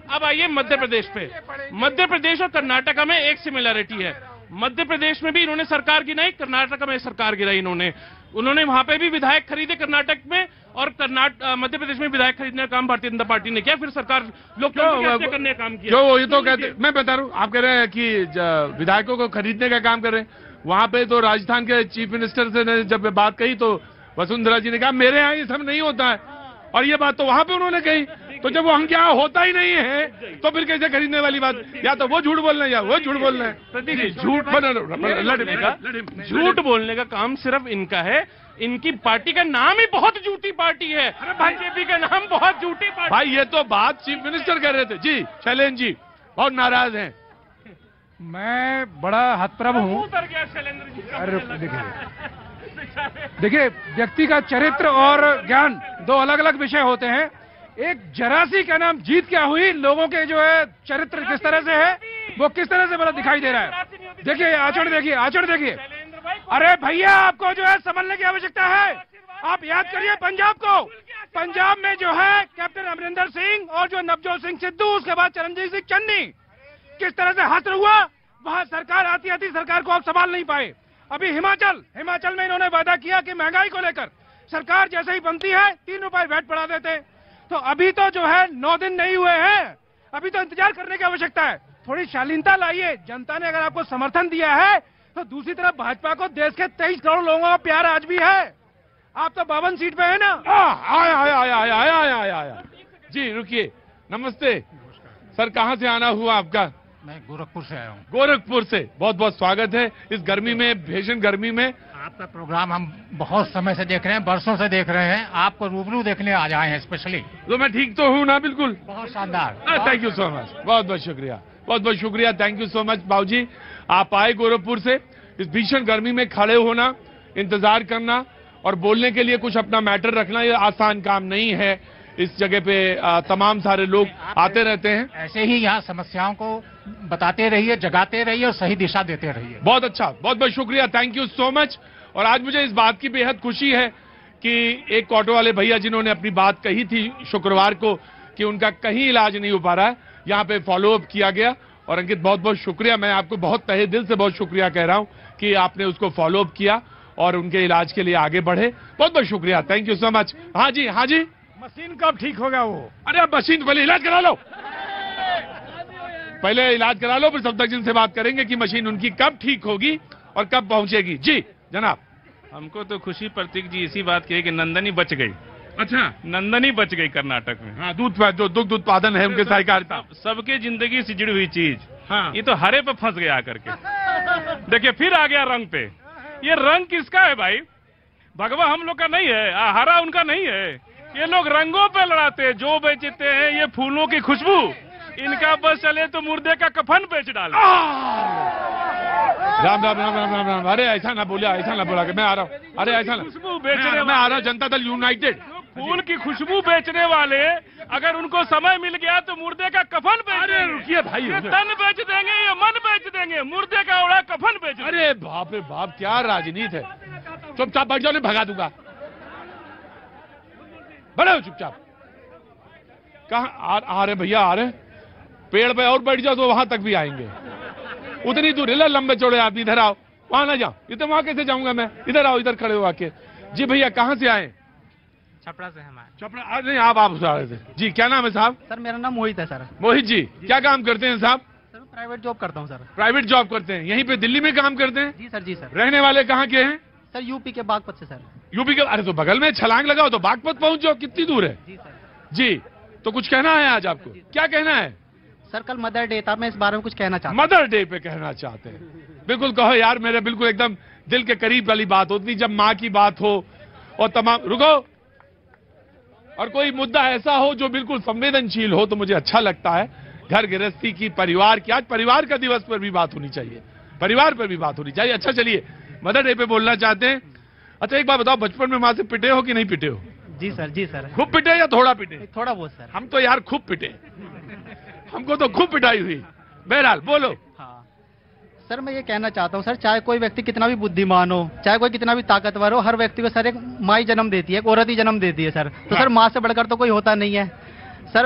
अब आइए मध्य प्रदेश पे। मध्य प्रदेश और कर्नाटका में एक सिमिलरिटी है। मध्य प्रदेश में भी इन्होंने सरकार गिराई, कर्नाटक में सरकार गिराई उन्होंने वहां पे भी विधायक खरीदे कर्नाटक में, और मध्य प्रदेश में विधायक खरीदने का काम भारतीय जनता पार्टी ने किया। फिर सरकार लोकतंत्र करने का काम किया। जो ये तो कहते, मैं बता रहा हूँ, आप कह रहे हैं कि विधायकों को खरीदने का काम कर रहे हैं। वहां पे तो राजस्थान के चीफ मिनिस्टर से जब बात कही तो वसुंधरा जी ने कहा मेरे यहाँ ये सब नहीं होता है, और ये बात तो वहां पे उन्होंने कही। तो जब वो हम क्या होता ही नहीं है तो फिर कैसे खरीदने वाली बात? या तो वो झूठ बोलना है या वो झूठ बोलना है। झूठ बोलने का काम सिर्फ इनका है। इनकी पार्टी का नाम ही बहुत झूठी पार्टी है। बीजेपी का नाम बहुत झूठी पार्टी। भाई ये तो बात चीफ मिनिस्टर कर रहे थे। जी शैलेंद्र जी बहुत नाराज हैं। मैं बड़ा हतप्रभ हूँ। देखिए व्यक्ति का चरित्र और ज्ञान दो अलग अलग विषय होते हैं। एक जरासी का नाम जीत क्या हुई, लोगों के जो है चरित्र किस तरह से है, वो किस तरह से बड़ा दिखाई दे रहा है। देखिए आचरण देखिए, आचरण देखिए। अरे भैया आपको जो है संभलने की आवश्यकता है। आप याद करिए पंजाब को। पंजाब में जो है कैप्टन अमरिंदर सिंह और जो नवजोत सिंह सिद्धू, उसके बाद चरणजीत सिंह चन्नी, किस तरह से हश्र हुआ। वहां सरकार आती आती सरकार को आप संभाल नहीं पाए। अभी हिमाचल में इन्होंने वादा किया कि महंगाई को लेकर सरकार जैसे ही बनती है 3 रुपए वैट बढ़ा देते। तो अभी तो जो है 9 दिन नहीं हुए हैं, अभी तो इंतजार करने की आवश्यकता है। थोड़ी शालीनता लाइए। जनता ने अगर आपको समर्थन दिया है तो दूसरी तरफ भाजपा को देश के 23 करोड़ लोगों का प्यार आज भी है। आप तो 52 सीट पे है ना। आया। जी रुकिए, नमस्ते सर, कहाँ से आना हुआ आपका? मैं गोरखपुर से आया हूँ। गोरखपुर से बहुत बहुत स्वागत है इस गर्मी में, भीषण गर्मी में। आपका प्रोग्राम हम बहुत समय से देख रहे हैं, बरसों से देख रहे हैं। आपको रूबरू देखने आज आए हैं स्पेशली। तो मैं ठीक तो हूँ ना? बिल्कुल बहुत शानदार। थैंक यू सो मच, बहुत बहुत शुक्रिया, बहुत बहुत शुक्रिया। थैंक यू सो मच बाबूजी, आप आए गोरखपुर से। इस भीषण गर्मी में खड़े होना, इंतजार करना और बोलने के लिए कुछ अपना मैटर रखना, ये आसान काम नहीं है। इस जगह पे तमाम सारे लोग आते रहते हैं। ऐसे ही यहाँ समस्याओं को बताते रहिए, जगाते रहिए और सही दिशा देते रहिए। बहुत अच्छा, बहुत बहुत शुक्रिया, थैंक यू सो मच। और आज मुझे इस बात की बेहद खुशी है कि एक ऑटो वाले भैया जिन्होंने अपनी बात कही थी शुक्रवार को कि उनका कहीं इलाज नहीं हो पा रहा है, यहाँ पे फॉलो अप किया गया। और अंकित बहुत बहुत शुक्रिया, मैं आपको बहुत तहे दिल से बहुत शुक्रिया कह रहा हूँ कि आपने उसको फॉलो अप किया और उनके इलाज के लिए आगे बढ़े। बहुत बहुत शुक्रिया, थैंक यू सो मच। हाँ जी, हाँ जी। मशीन कब ठीक होगा वो? अरे अब मशीन पहले इलाज करा लो, पहले इलाज करा लो, फिर सफदरजंग से बात करेंगे कि मशीन उनकी कब ठीक होगी और कब पहुंचेगी। जी जनाब। हमको तो खुशी प्रतीक जी इसी बात की है कि नंदनी बच गई। अच्छा, नंदनी बच गई कर्नाटक में। हाँ, दूध जो दुग्ध उत्पादन है उनके सहकारिता, सबके जिंदगी से जुड़ी हुई चीज। हाँ, ये तो हरे पे फंस गया करके। देखिए फिर आ गया रंग पे। ये रंग किसका है भाई? भगवा हम लोग का नहीं है, हरा उनका नहीं है। ये लोग रंगों पे लड़ाते हैं, जो बेचते हैं ये फूलों की खुशबू, इनका बस चले तो मुर्दे का कफन बेच डाले। राम राम राम राम राम राम। अरे ऐसा ना बोलिए, ऐसा ना बोला कि मैं आ रहा हूँ। अरे ऐसा ना, खुशबू बेचने मैं आ रहा हूँ, जनता दल यूनाइटेड। फूल की खुशबू बेचने वाले अगर उनको समय मिल गया तो मुर्दे का कफन बेच देंगे। रुकिए भाई, ये तन बेच देंगे, ये मन बेच देंगे, मुर्दे का ओढ़ा कफन बेच देंगे। अरे बाप रे बाप, क्या राजनीति है। चुपचाप बैठ जाओ, नहीं भगा दूंगा। बढ़ो चुपचाप। कहाँ आ रहे भैया? आ रहे पेड़ पे और बैठ जाओ तो वहां तक भी आएंगे। उतनी दूर है, लंबे चौड़े आदमी। इधर आओ, वहां ना जाओ। इधर वहां कैसे जाऊंगा मैं? इधर आओ, इधर खड़े हो आके। जी भैया कहाँ से आए? छपरा से हमारे। छपरा? नहीं, आप उस रहे थे जी। क्या नाम है साहब? सर मेरा नाम मोहित है सर। मोहित जी, क्या काम करते हैं साहब? सर प्राइवेट जॉब करता हूँ सर। प्राइवेट जॉब करते हैं, यहीं पे दिल्ली में काम करते हैं? जी सर। जी सर। रहने वाले कहाँ के हैं? सर यूपी के बागपत से सर। यूपी के? अरे तो बगल में छलांग लगाओ तो बागपत पहुंच जाओ, कितनी दूर है? जी सर। जी, तो कुछ कहना है आज आपको? क्या कहना है? सर कल मदर डे था, मैं इस बारे में कुछ कहना चाहता हूं। मदर डे पे कहना चाहते हैं? बिल्कुल कहो यार, मेरे बिल्कुल एकदम दिल के करीब वाली बात होती जब माँ की बात हो और तमाम। रुको, और कोई मुद्दा ऐसा हो जो बिल्कुल संवेदनशील हो तो मुझे अच्छा लगता है। घर गृहस्थी की, परिवार की, आज परिवार का दिवस पर भी बात होनी चाहिए, परिवार पर भी बात होनी चाहिए। अच्छा चलिए, मदर डे पे बोलना चाहते हैं। अच्छा एक बात बताओ, बचपन में माँ से पिटे हो कि नहीं पिटे हो? जी सर। जी सर। खूब पिटे या थोड़ा पिटे? थोड़ा बहुत सर। हम तो यार खूब पिटे, हमको तो खूब पिटाई हुई। बहरहाल बोलो। हाँ सर, मैं ये कहना चाहता हूँ सर, चाहे कोई व्यक्ति कितना भी बुद्धिमान हो, चाहे कोई कितना भी ताकतवर हो, हर व्यक्ति को सर एक माँ ही जन्म देती है, एक औरत ही जन्म देती है सर। तो सर माँ से बढ़कर तो कोई होता नहीं है सर।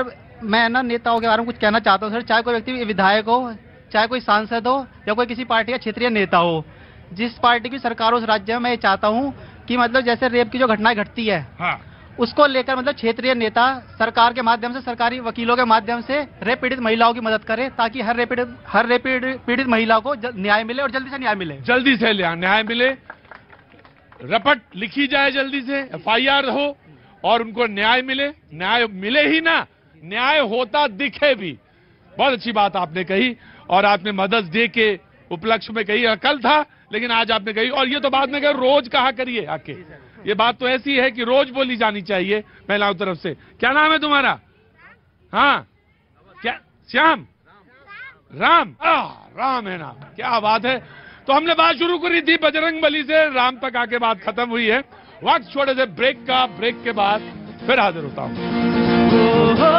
मैं ना नेताओं के बारे में कुछ कहना चाहता हूँ सर। चाहे कोई व्यक्ति विधायक हो, चाहे कोई सांसद हो, या कोई किसी पार्टी का क्षेत्रीय नेता हो, जिस पार्टी की सरकार हो उस राज्य में, मैं ये चाहता हूँ कि मतलब जैसे रेप की जो घटनाएं घटती है, हाँ, उसको लेकर मतलब क्षेत्रीय नेता सरकार के माध्यम से, सरकारी वकीलों के माध्यम से रेप पीड़ित महिलाओं की मदद करे, ताकि हर रेप पीड़ित महिला को न्याय मिले और जल्दी से न्याय मिले। जल्दी से न्याय मिले, रपट लिखी जाए, जल्दी से FIR हो और उनको न्याय मिले। न्याय मिले ही ना, न्याय होता दिखे भी। बहुत अच्छी बात आपने कही, और आपने मदर्स डे के उपलक्ष्य में कही। कल था लेकिन आज आपने कही, और ये तो बाद में कहा रोज कहा करिए आके। ये बात तो ऐसी है कि रोज बोली जानी चाहिए महिलाओं तरफ से। क्या नाम है तुम्हारा? हाँ, क्या? श्याम, राम, राम है नाम। क्या बात है। तो हमने बात शुरू करी थी बजरंगबली से, राम तक आके बात खत्म हुई है। वक्त छोटे से ब्रेक का, ब्रेक के बाद फिर हाजिर होता हूं।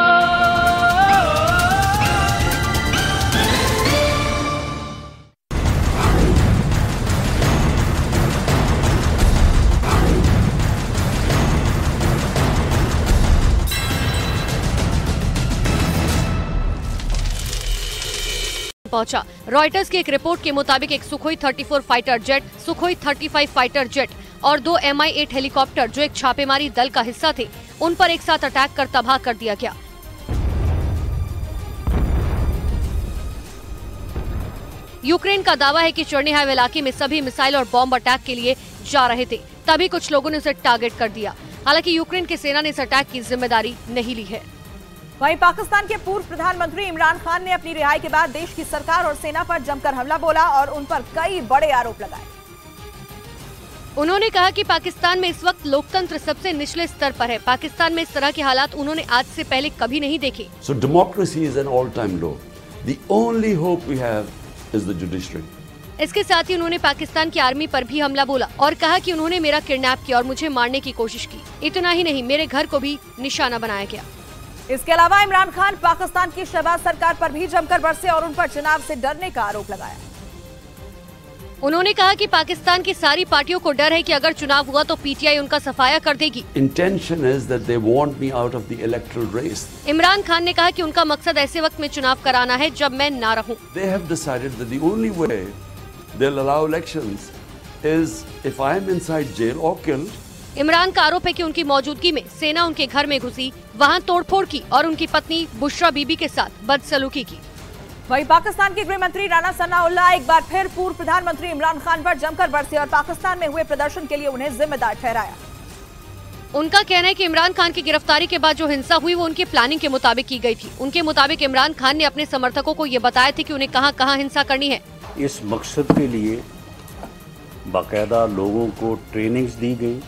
पहुंचा। रॉयटर्स की एक रिपोर्ट के मुताबिक एक Sukhoi 34 fighter jet, Sukhoi 35 fighter jet और 2 Mi-8 हेलीकॉप्टर जो एक छापेमारी दल का हिस्सा थे, उन पर एक साथ अटैक कर तबाह कर दिया गया। यूक्रेन का दावा है कि चर्निहाइव इलाके में सभी मिसाइल और बॉम्ब अटैक के लिए जा रहे थे, तभी कुछ लोगों ने उसे टारगेट कर दिया। हालांकि यूक्रेन की सेना ने इस अटैक की जिम्मेदारी नहीं ली है। वहीं पाकिस्तान के पूर्व प्रधानमंत्री इमरान खान ने अपनी रिहाई के बाद देश की सरकार और सेना पर जमकर हमला बोला और उन पर कई बड़े आरोप लगाए। उन्होंने कहा कि पाकिस्तान में इस वक्त लोकतंत्र सबसे निचले स्तर पर है। पाकिस्तान में इस तरह के हालात उन्होंने आज से पहले कभी नहीं देखे। So democracy is an all-time low. The only hope we have is the judiciary. इसके साथ ही उन्होंने पाकिस्तान की आर्मी पर भी हमला बोला और कहा कि उन्होंने मेरा किडनैप किया और मुझे मारने की कोशिश की। इतना ही नहीं, मेरे घर को भी निशाना बनाया गया। इसके अलावा इमरान खान पाकिस्तान की शहबाज सरकार पर भी जमकर बरसे और उन पर चुनाव से डरने का आरोप लगाया। उन्होंने कहा कि पाकिस्तान की सारी पार्टियों को डर है कि अगर चुनाव हुआ तो पीटीआई उनका सफाया कर देगी। Intention is that they want me out of the electoral race. Imran Khan ने कहा कि उनका मकसद ऐसे वक्त में चुनाव कराना है जब मैं ना रहूं। They have decided that the only way they'll allow elections is if I am inside jail or killed. Imran का आरोप है कि उनकी मौजूदगी में सेना उनके घर में घुसी, वहां तोड़फोड़ की और उनकी पत्नी बुशरा बीबी के साथ बदसलूकी की। वहीं पाकिस्तान के गृह मंत्री राणा सनाउल्लाह एक बार फिर पूर्व प्रधानमंत्री इमरान खान पर जमकर बरसे और पाकिस्तान में हुए प्रदर्शन के लिए उन्हें जिम्मेदार ठहराया। उनका कहना है कि इमरान खान की गिरफ्तारी के बाद जो हिंसा हुई वो उनकी प्लानिंग के मुताबिक की गई थी। उनके मुताबिक इमरान खान ने अपने समर्थकों को ये बताया था कि उन्हें कहां-कहां हिंसा करनी है। इस मकसद के लिए बाकायदा लोगों को ट्रेनिंग्स दी गई,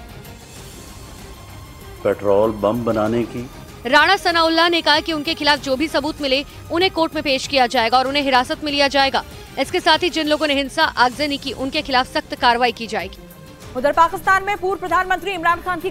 पेट्रोल बम बनाने की। राणा सनाउल्लाह ने कहा कि उनके खिलाफ जो भी सबूत मिले उन्हें कोर्ट में पेश किया जाएगा और उन्हें हिरासत में लिया जाएगा। इसके साथ ही जिन लोगों ने हिंसा आगजनी की उनके खिलाफ सख्त कार्रवाई की जाएगी। उधर पाकिस्तान में पूर्व प्रधानमंत्री इमरान खान की